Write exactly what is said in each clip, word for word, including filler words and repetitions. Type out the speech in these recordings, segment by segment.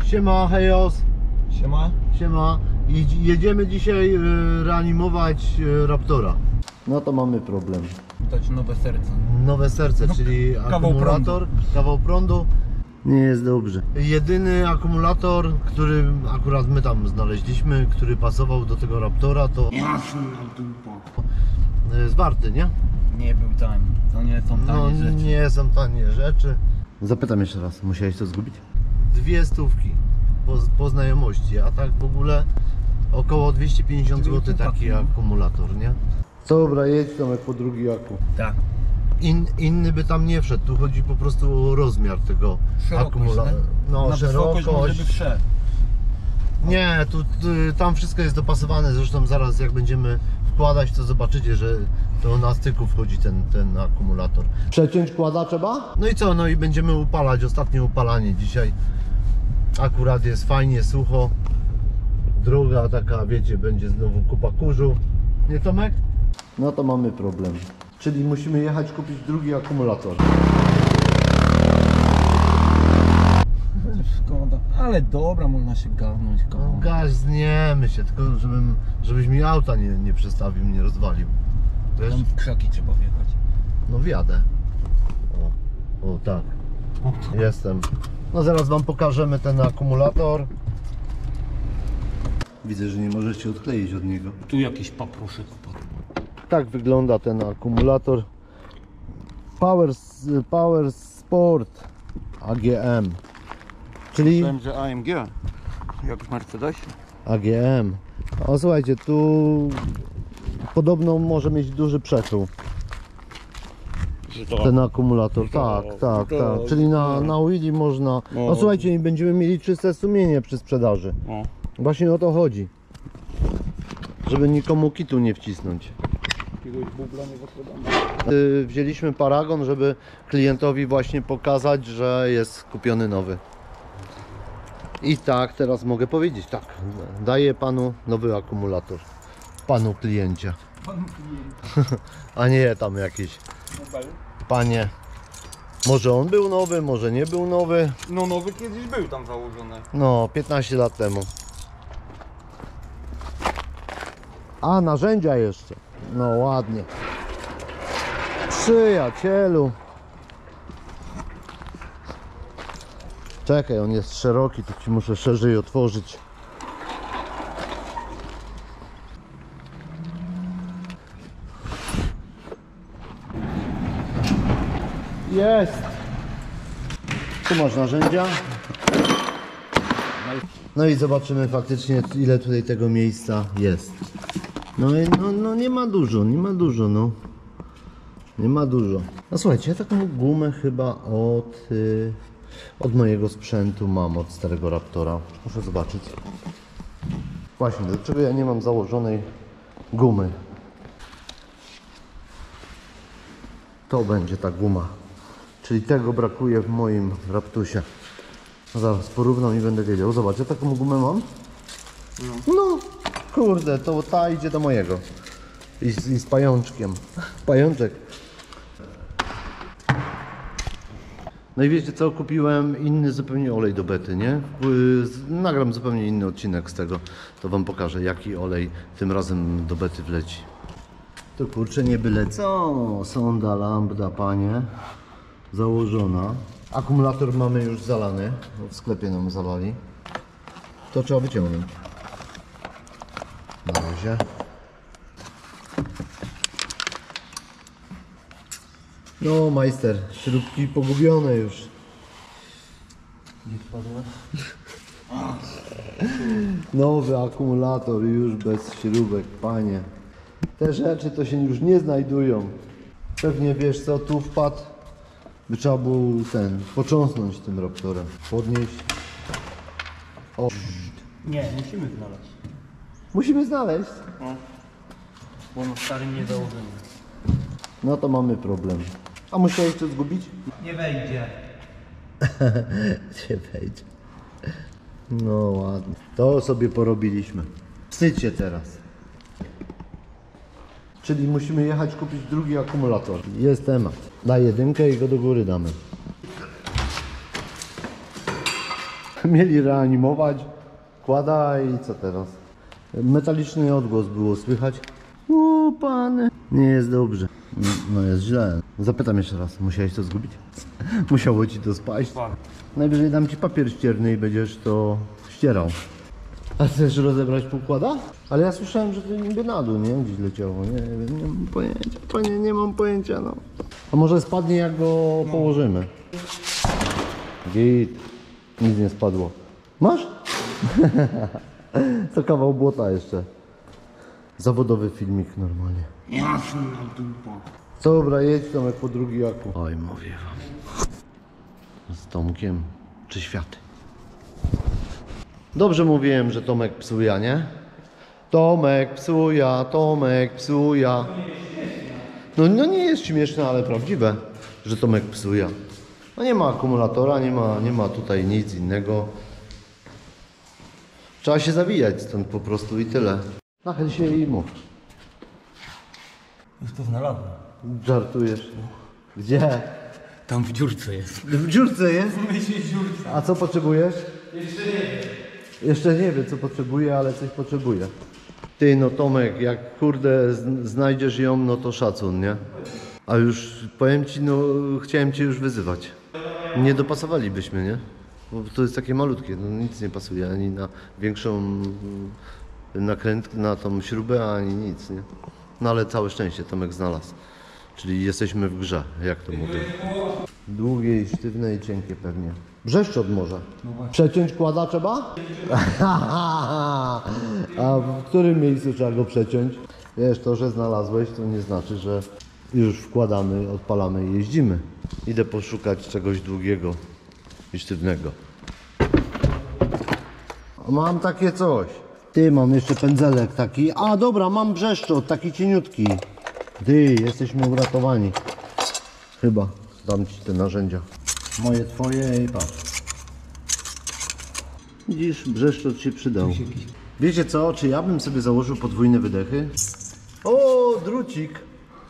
Siema, hejos. Siema. Siema. I jedziemy dzisiaj y, reanimować y, Raptora. No to mamy problem. Dać nowe serce. Nowe serce, no, czyli kawał akumulator, prądu. kawał prądu. Nie jest dobrze. Jedyny akumulator, który akurat my tam znaleźliśmy, który pasował do tego Raptora, to Jasna dupa. jest warty, nie? Nie był tani. To nie są tanie No rzeczy. nie są tanie rzeczy. Zapytam jeszcze raz, musiałeś to zgubić? Dwie stówki po, po znajomości, a tak w ogóle około dwieście pięćdziesiąt złotych taki akumulator, nie? Dobra, jedź Tomek po drugi aku. Tak. In, inny by tam nie wszedł, tu chodzi po prostu o rozmiar tego akumulatora. No, na wysokość może by wszedł. Nie, tu, tu, tam wszystko jest dopasowane, zresztą zaraz jak będziemy wkładać, to zobaczycie, że to na styku wchodzi ten, ten akumulator. Przeciąć kłada trzeba? No i co, no i będziemy upalać, ostatnie upalanie dzisiaj. Akurat jest fajnie, sucho. Droga taka, wiecie, będzie znowu kupa kurzu. Nie Tomek? No to mamy problem. Czyli musimy jechać kupić drugi akumulator. Szkoda. Ale dobra, można się garnąć. No, gaźniemy się, tylko żebym, żebyś mi auta nie, nie przestawił, nie rozwalił. Wiesz? Tam w krzaki trzeba wjechać. No wjadę. O, o tak. Jestem. No zaraz wam pokażemy ten akumulator. Widzę, że nie możecie odkleić od niego. Tu jakiś papruszek padł. Tak wygląda ten akumulator. Power, Power Sport A G M. Czyli Myślałem, że A M G. Jak w Mercedesie. A G M. O słuchajcie, tu podobno może mieć duży przechył ten akumulator. Tak, tak, tak. Czyli na, na Willy można. No słuchajcie, i będziemy mieli czyste sumienie przy sprzedaży. Właśnie o to chodzi. Żeby nikomu kitu nie wcisnąć. Wzięliśmy paragon, żeby klientowi właśnie pokazać, że jest kupiony nowy. I tak, teraz mogę powiedzieć, tak, daję panu nowy akumulator. Panu kliencie. Panu kliencie. A nie tam jakieś. Panie. Może on był nowy, może nie był nowy. No nowy kiedyś był tam założony. No, piętnaście lat temu. A, narzędzia jeszcze. No ładnie. Przyjacielu. Czekaj, on jest szeroki, to ci muszę szerzej otworzyć. Jest. Tu masz narzędzia. No i zobaczymy faktycznie, ile tutaj tego miejsca jest. No i no, no nie ma dużo, nie ma dużo, no. Nie ma dużo. No słuchajcie, ja taką gumę chyba od, yy, od mojego sprzętu mam, od starego Raptora. Muszę zobaczyć. Właśnie, dlaczego ja nie mam założonej gumy? To będzie ta guma. Czyli tego brakuje w moim Raptusie. No zaraz porównam i będę wiedział. Zobacz, ja taką gumę mam. No, no kurde, to ta idzie do mojego. I z, i z pajączkiem. Pajączek. No i wiecie co, kupiłem inny zupełnie olej do bety, nie? Nagram zupełnie inny odcinek z tego. To wam pokażę, jaki olej tym razem do bety wleci. To kurczę, nie byle co. Sonda lambda, panie. Założona. Akumulator mamy już zalany. W sklepie nam zalali. To trzeba wyciągnąć. Na razie. No majster, śrubki pogubione już. Nie wpadła? Nowy akumulator już bez śrubek, panie. Te rzeczy to się już nie znajdują. Pewnie wiesz co, tu wpadł. By trzeba było ten, począsnąć tym Raptorem. Podnieść. O. Nie, musimy znaleźć. Musimy znaleźć. No. Bo na starym nie założymy. No to mamy problem. A musiałeś to zgubić? Nie wejdzie. Nie wejdzie. No ładnie. To sobie porobiliśmy. Wstydź się teraz. Czyli musimy jechać kupić drugi akumulator. Jest temat. Daj jedynkę i go do góry damy. mieli reanimować. Kłada i co teraz? Metaliczny odgłos było słychać. O panie, nie jest dobrze. No jest źle. Zapytam jeszcze raz, musiałeś to zgubić? Musiało ci to spaść? Najwyżej dam ci papier ścierny i będziesz to ścierał. A chcesz rozebrać półkłada? Ale ja słyszałem, że to niby na dół, nie? Gdzieś leciało, nie wiem, nie mam pojęcia. Panie, nie mam pojęcia, no. A może spadnie, jak go położymy? Git. Nic nie spadło. Masz? To kawał błota jeszcze. Zawodowy filmik normalnie. Jasna dupa. Dobra, jedź Tomek po drugi aku. Oj, mówię wam. Z Tomkiem czy światy? Dobrze mówiłem, że Tomek psuja, nie? Tomek psuja, Tomek psuja. No, no nie jest śmieszne, ale prawdziwe, że Tomek psuja. No nie ma akumulatora, nie ma, nie ma tutaj nic innego. Trzeba się zawijać stąd po prostu i tyle. Nachyl się i mów. Już to znalazłem. Żartujesz. Gdzie? Tam w dziurce jest. W dziurce jest? Myślisz dziurce? A co potrzebujesz? Jeszcze nie wiem. Jeszcze nie wiem co potrzebuję, ale coś potrzebuję. Ty no Tomek, jak kurde z- znajdziesz ją, no to szacun, nie? A już powiem ci, no chciałem cię już wyzywać. Nie dopasowalibyśmy, nie? Bo to jest takie malutkie, no nic nie pasuje, ani na większą mm, nakrętkę, na tą śrubę, ani nic, nie? No ale całe szczęście Tomek znalazł. Czyli jesteśmy w grze, jak to mówię. Długie i sztywne i cienkie pewnie. Brzeszczot może. Przeciąć kłada trzeba? A w którym miejscu trzeba go przeciąć? Wiesz, to, że znalazłeś, to nie znaczy, że już wkładamy, odpalamy i jeździmy. Idę poszukać czegoś długiego i sztywnego. Mam takie coś. Ty, mam jeszcze pędzelek taki. A dobra, mam brzeszczot, taki cieniutki. Ty, jesteśmy uratowani. Chyba. Dam ci te narzędzia. Moje, twoje i patrz. Widzisz, brzeszczot się przydał. Wiecie co, czy ja bym sobie założył podwójne wydechy? O, drucik.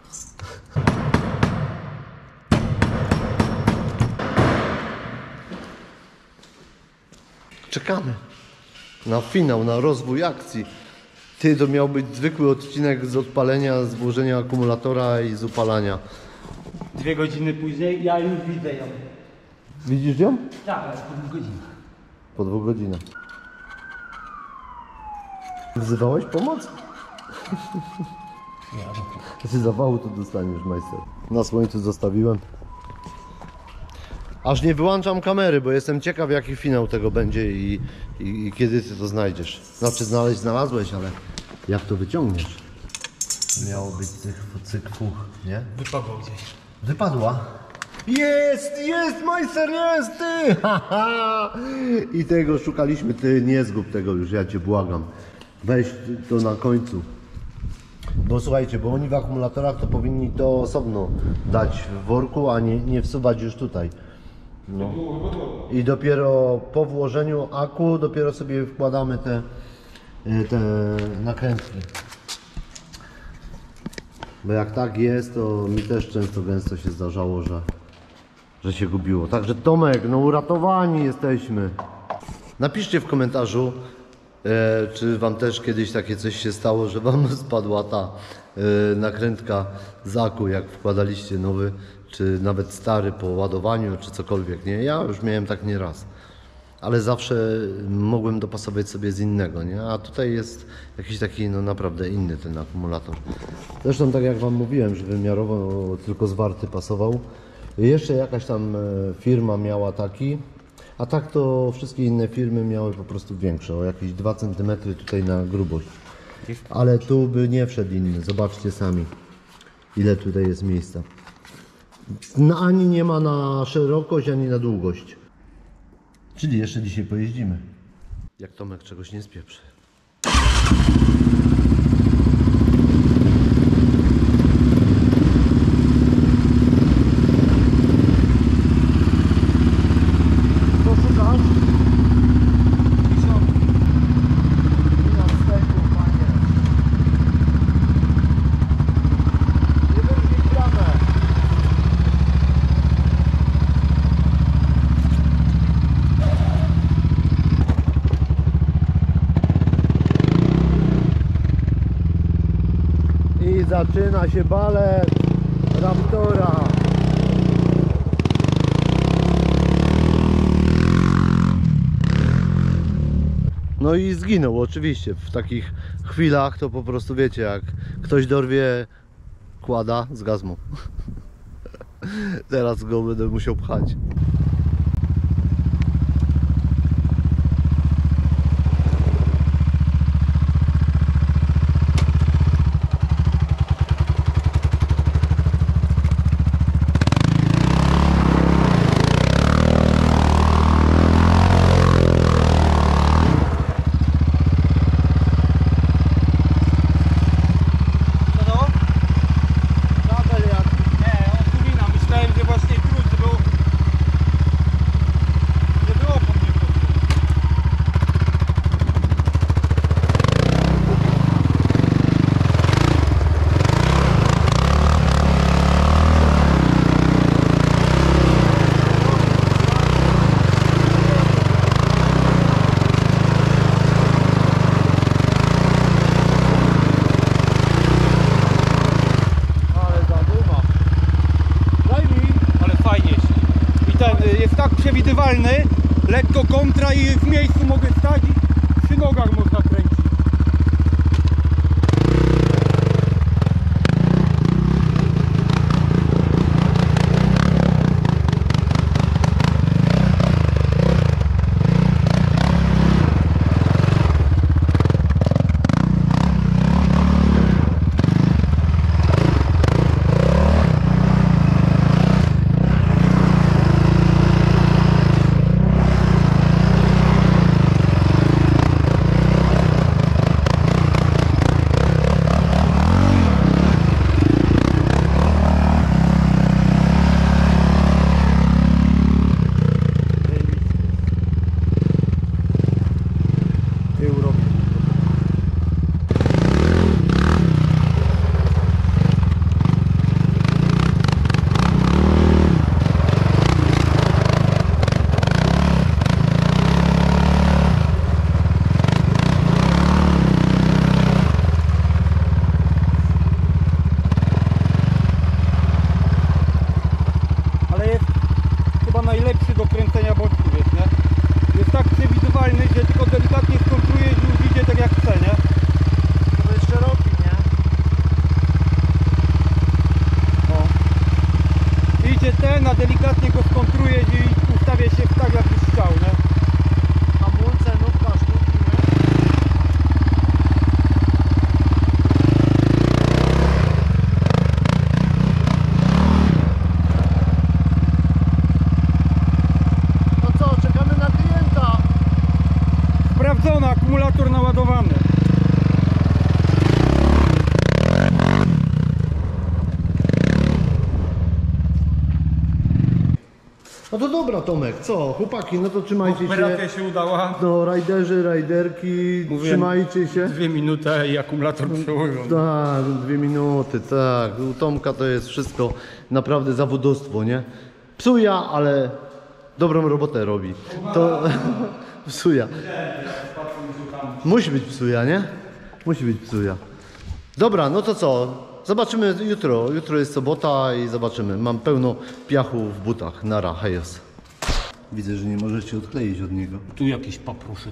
Czekamy na finał, na rozwój akcji. Ty, to miał być zwykły odcinek z odpalenia, z włożenia akumulatora i z upalania. Dwie godziny później ja już widzę ją. Widzisz ją? Tak, ale po dwóch godzinach. Po dwóch godzinach. Wzywałeś pomoc? Ja. Ty zawału to dostaniesz, majster. Na słońcu zostawiłem. Aż nie wyłączam kamery, bo jestem ciekaw, jaki finał tego będzie i, i, i kiedy ty to znajdziesz. Znaczy znaleźć znalazłeś, ale jak to wyciągniesz? Miało być cych, cyk, fuch, nie? Wypadło gdzieś. Wypadła. Jest, jest, majster, jest, ty! Haha. I tego szukaliśmy, ty nie zgub tego już, ja cię błagam. Weź to na końcu. Bo słuchajcie, bo oni w akumulatorach to powinni to osobno dać w worku, a nie, nie wsuwać już tutaj. No. I dopiero po włożeniu aku, dopiero sobie wkładamy te, te nakrętki. Bo jak tak jest, to mi też często gęsto się zdarzało, że, że się gubiło. Także Tomek, no uratowani jesteśmy. Napiszcie w komentarzu, e, czy wam też kiedyś takie coś się stało, że wam spadła ta e, nakrętka z aku, jak wkładaliście nowy, czy nawet stary po ładowaniu, czy cokolwiek, nie? Ja już miałem tak nieraz. Ale zawsze mogłem dopasować sobie z innego, nie? A tutaj jest jakiś taki, no naprawdę inny ten akumulator. Zresztą tak jak wam mówiłem, że wymiarowo tylko zwarty pasował. Jeszcze jakaś tam firma miała taki, a tak to wszystkie inne firmy miały po prostu większe, o jakieś dwa centymetry tutaj na grubość. Ale tu by nie wszedł inny, zobaczcie sami, ile tutaj jest miejsca. No, ani nie ma na szerokość, ani na długość. Czyli jeszcze dzisiaj pojeździmy. Jak Tomek czegoś nie spieprzy. Co szukasz? I na wsteku, panie. Nie wyrzuć klamę. zaczyna się balet Raptora. No i zginął oczywiście. W takich chwilach to po prostu wiecie, jak ktoś dorwie kłada z gazmu. Teraz go będę musiał pchać. Jest tak przewidywalny, lekko kontra i w miejscu mogę stać i przy nogach można kręcić. Najlepszy do kręcenia boczku, wiesz, nie? Jest tak przewidywalny, że tylko delikatnie skontruje i już idzie tak jak chce, nie? To jest szeroki, nie? O. Idzie ten, a delikatnie go skontruje i ustawia się tak jak już chciał, nie? Hamulce, nóżka, sztuki, nie? Sprawdzony, akumulator naładowany. No to dobra, Tomek, co? Chłopaki, no to trzymajcie się. Operacja się udała. No, rajderzy, rajderki, Mówiłem, trzymajcie się. Dwie minuty i akumulator przełożony. Tak, dwie minuty, tak. U Tomka to jest wszystko naprawdę zawodowstwo, nie? Psuja, ale dobrą robotę robi. To psuja. Musi być psuja, nie? Musi być psuja. Dobra, no to co? Zobaczymy jutro. Jutro jest sobota i zobaczymy. Mam pełno piachu w butach. Nara, hejos. Widzę, że nie możesz się odkleić od niego. Tu jakiś papruszek.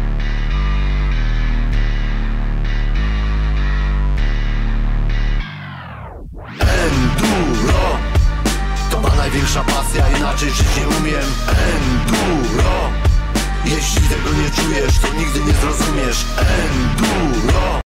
Enduro to ma największa pasja, inaczej żyć nie umiem. Enduro, jeśli tego nie czujesz, to nigdy nie zrozumiesz. Enduro.